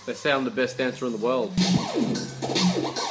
They say I'm the best dancer in the world.